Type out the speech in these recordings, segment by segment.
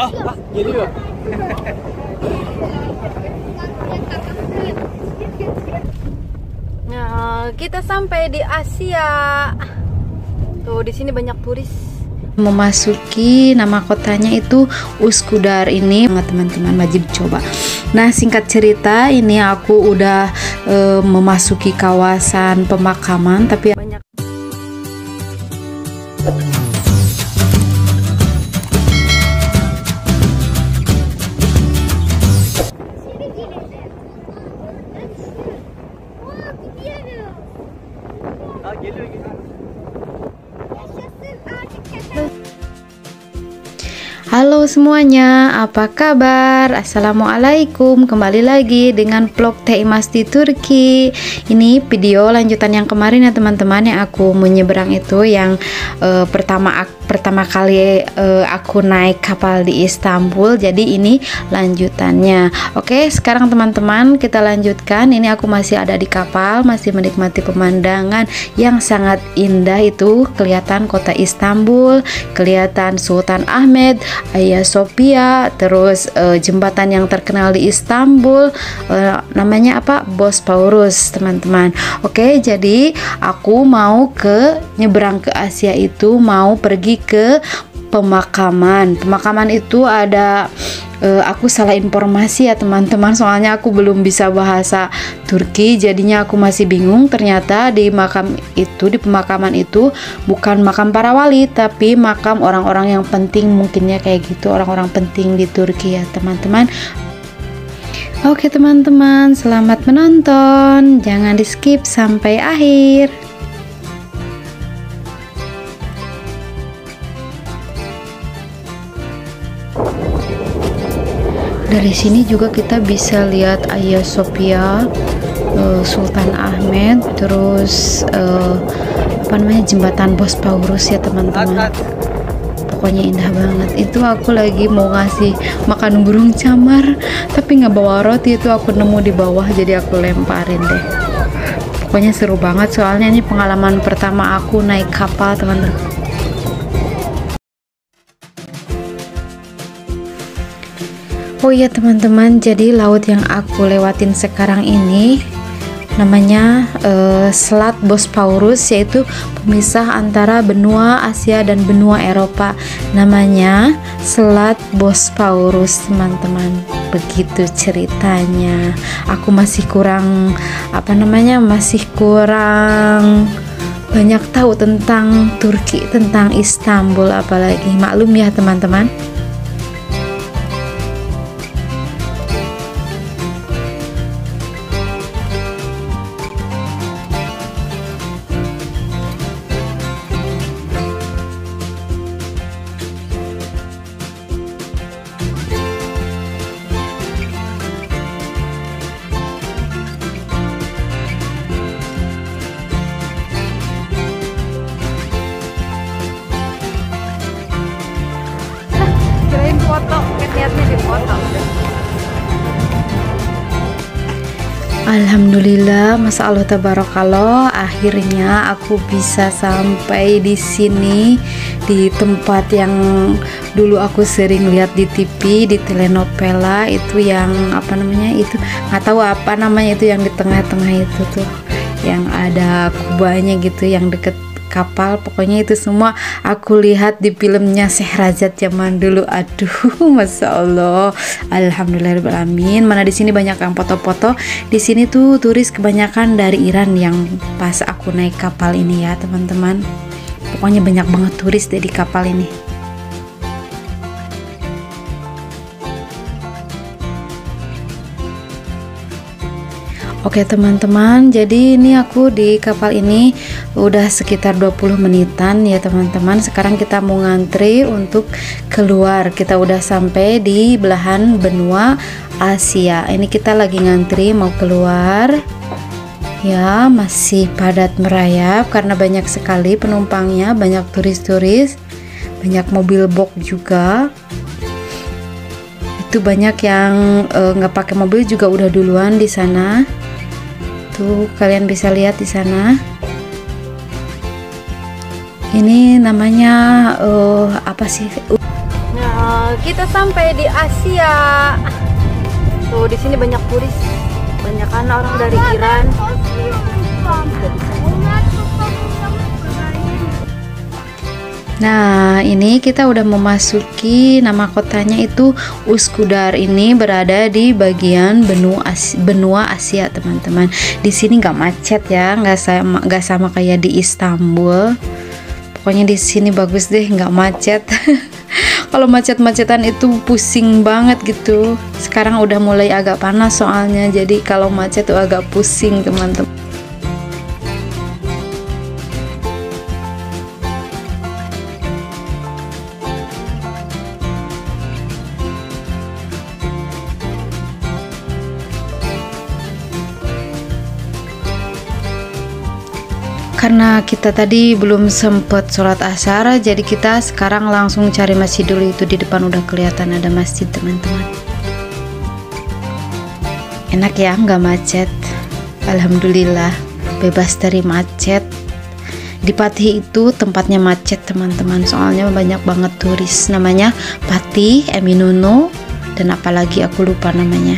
Jadi loh. Nah, kita sampai di Asia. Tuh, di sini banyak turis. Memasuki nama kotanya itu Üsküdar ini, teman-teman wajib coba. Nah, singkat cerita, ini aku udah memasuki kawasan pemakaman, tapi banyak. Halo semuanya, apa kabar? Assalamualaikum. Kembali lagi dengan vlog Teh Imas di Turki. Ini video lanjutan yang kemarin ya teman-teman, yang aku menyeberang itu, yang pertama kali aku naik kapal di Istanbul. Jadi ini lanjutannya. Oke, sekarang teman-teman kita lanjutkan. Ini aku masih ada di kapal, masih menikmati pemandangan yang sangat indah. Itu kelihatan kota Istanbul, kelihatan Sultan Ahmed, Hagia Sophia, terus jembatan yang terkenal di Istanbul, namanya apa? Bosporus, teman-teman. Oke, jadi aku mau nyebrang ke Asia itu, mau pergi ke pemakaman. Pemakaman itu ada, aku salah informasi ya teman-teman, soalnya aku belum bisa bahasa Turki, jadinya aku masih bingung. Ternyata di pemakaman itu bukan makam para wali, tapi makam orang-orang yang penting, mungkinnya kayak gitu, orang-orang penting di Turki ya teman-teman. Oke teman-teman, selamat menonton, jangan di skip sampai akhir. Dari sini juga kita bisa lihat Hagia Sophia, Sultan Ahmed, terus jembatan Bosporus ya teman-teman. Pokoknya indah banget. Itu aku lagi mau ngasih makan burung camar, tapi nggak bawa roti, itu aku nemu di bawah, jadi aku lemparin deh. Pokoknya seru banget, soalnya ini pengalaman pertama aku naik kapal teman-teman. Oh iya teman-teman, jadi laut yang aku lewatin sekarang ini namanya Selat Bosporus, yaitu pemisah antara benua Asia dan benua Eropa. Namanya Selat Bosporus teman-teman. Begitu ceritanya. Aku masih kurang masih kurang banyak tahu tentang Turki, tentang Istanbul apalagi. Maklum ya teman-teman. Alhamdulillah, masya Allah tabarakallah, akhirnya aku bisa sampai di sini, di tempat yang dulu aku sering lihat di TV, di telenovela itu, yang itu nggak tahu apa namanya, itu yang di tengah-tengah itu tuh, yang ada kubahnya gitu, yang deket kapal. Pokoknya itu semua aku lihat di filmnya Sehrazad zaman dulu. Aduh, masya Allah, alhamdulillahirobbilalamin. Mana di sini banyak yang foto-foto. Di sini tuh turis kebanyakan dari Iran yang pas aku naik kapal ini ya teman-teman. Pokoknya banyak banget turis di kapal ini. Oke teman-teman, jadi ini aku di kapal ini udah sekitar 20 menitan ya teman-teman. Sekarang kita mau ngantri untuk keluar. Kita udah sampai di belahan benua Asia. Ini kita lagi ngantri mau keluar. Ya, masih padat merayap karena banyak sekali penumpangnya, banyak turis-turis, banyak mobil box juga. Itu banyak yang nggak pakai mobil juga udah duluan di sana. Tuh kalian bisa lihat di sana. Ini namanya apa sih? Nah, kita sampai di Asia. Tuh, di sini banyak turis, banyak orang dari Iran. Nah, ini kita udah memasuki, nama kotanya itu Üsküdar. Ini berada di bagian benua Asia, teman-teman. Di sini nggak macet ya, nggak sama kayak di Istanbul. Pokoknya di sini bagus deh, nggak macet. Kalau macet-macetan itu pusing banget gitu. Sekarang udah mulai agak panas soalnya, jadi kalau macet tuh agak pusing, teman-teman. Karena kita tadi belum sempet sholat asar, jadi kita sekarang langsung cari masjid dulu. Itu di depan udah kelihatan ada masjid, teman-teman. Enak ya, nggak macet. Alhamdulillah, bebas dari macet. Di Fatih itu tempatnya macet, teman-teman, soalnya banyak banget turis. Namanya Fatih, Eminönü, dan apalagi aku lupa namanya.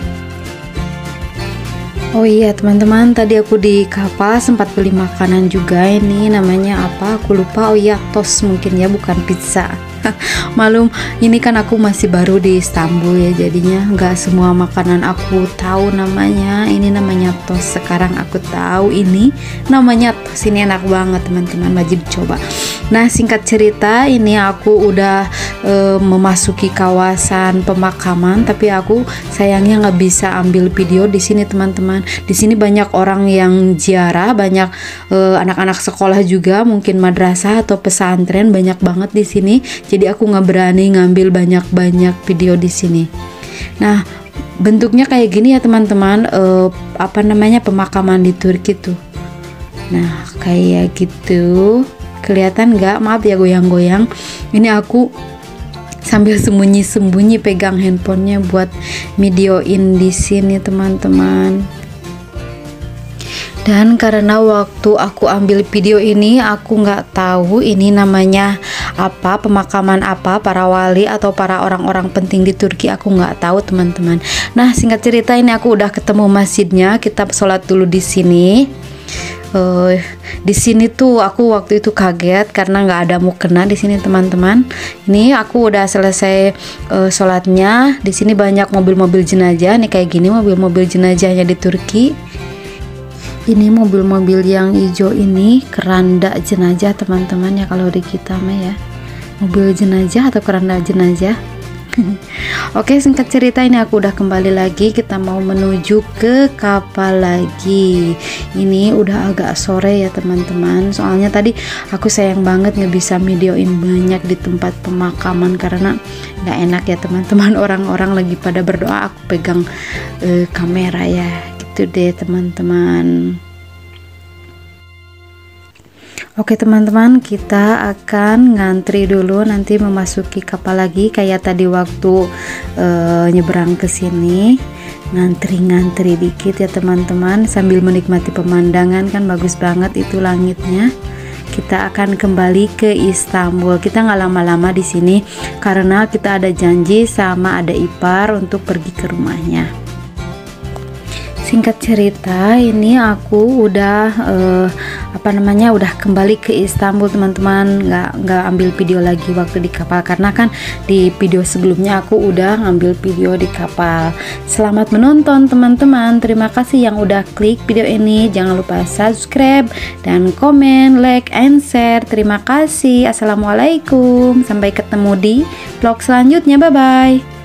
Oh iya teman-teman, tadi aku di kapal sempat beli makanan juga. Ini namanya apa? Aku lupa. Oh iya, toast mungkin ya, bukan pizza. Malum, ini kan aku masih baru di Istanbul ya, jadinya nggak semua makanan aku tahu namanya. Ini namanya toast. Sekarang aku tahu ini namanya toast. Ini enak banget teman-teman, wajib coba. Nah, singkat cerita, ini aku udah memasuki kawasan pemakaman, tapi aku sayangnya nggak bisa ambil video di sini, teman-teman. Di sini banyak orang yang ziarah, banyak anak-anak sekolah juga, mungkin madrasah atau pesantren, banyak banget di sini. Jadi aku nggak berani ngambil banyak-banyak video di sini. Nah, bentuknya kayak gini ya teman-teman, apa namanya, pemakaman di Turki tuh. Nah, kayak gitu. Kelihatan nggak? Maaf ya goyang-goyang. Ini aku sambil sembunyi-sembunyi pegang handphonenya buat videoin di sini, teman-teman. Dan karena waktu aku ambil video ini aku nggak tahu ini namanya apa, pemakaman apa, para wali atau para orang-orang penting di Turki, aku nggak tahu teman-teman. Nah, singkat cerita ini aku udah ketemu masjidnya. Kita sholat dulu di sini. Di sini tuh aku waktu itu kaget karena nggak ada mukena di sini, teman-teman. Ini aku udah selesai sholatnya. Di sini banyak mobil-mobil jenazah. Nih kayak gini mobil-mobil jenazahnya di Turki. Ini mobil-mobil yang hijau ini keranda jenazah, teman-teman ya, kalau di kita mah ya mobil jenazah atau keranda jenazah. Oke, singkat cerita ini aku udah kembali lagi. Kita mau menuju ke kapal lagi. Ini udah agak sore ya teman-teman, soalnya tadi aku sayang banget nggak bisa videoin banyak di tempat pemakaman karena nggak enak ya teman-teman. Orang-orang lagi pada berdoa, aku pegang kamera ya, gitu deh teman-teman. Oke teman-teman, kita akan ngantri dulu nanti memasuki kapal lagi kayak tadi waktu nyebrang ke sini. Ngantri-ngantri dikit ya teman-teman sambil menikmati pemandangan, kan bagus banget itu langitnya. Kita akan kembali ke Istanbul. Kita nggak lama-lama di sini karena kita ada janji sama ada ipar untuk pergi ke rumahnya. Singkat cerita, ini aku udah udah kembali ke Istanbul teman-teman. Nggak ambil video lagi waktu di kapal karena kan di video sebelumnya aku udah ngambil video di kapal. Selamat menonton teman-teman. Terima kasih yang udah klik video ini. Jangan lupa subscribe dan komen, like, and share. Terima kasih. Assalamualaikum. Sampai ketemu di vlog selanjutnya. Bye bye.